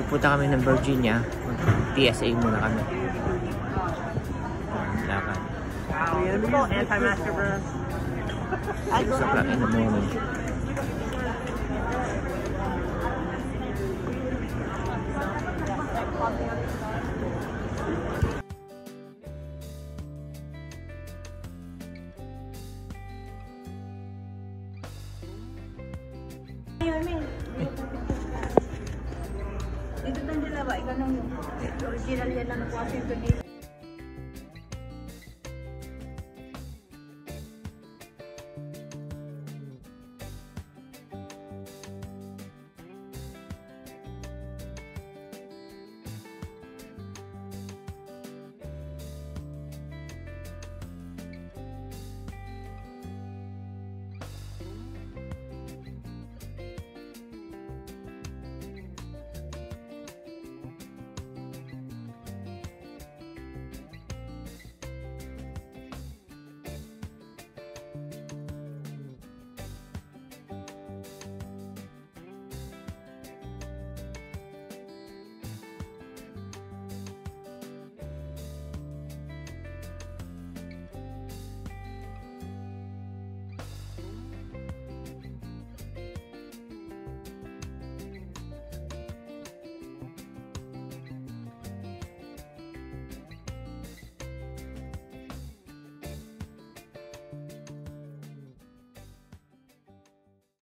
pupunta kami ng Virginia. PSA muna kami. Lakad. Anti-masker, bro. It's o'clock in the morning. Dito tayo dalawa, ikaw nang original yan lang po kasi ito dito.